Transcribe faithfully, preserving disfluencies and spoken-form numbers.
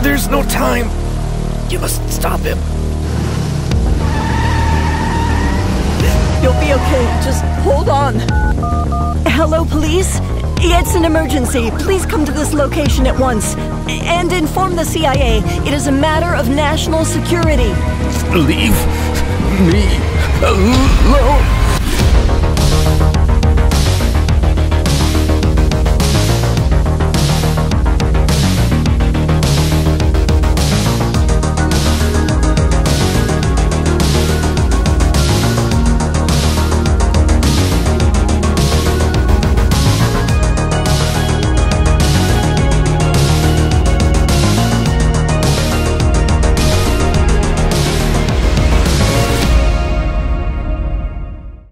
There's no time. You must stop him. You'll be okay. Just hold on. Hello, police? It's an emergency. Please come to this location at once. And inform the C I A. It is a matter of national security. Leave me alone.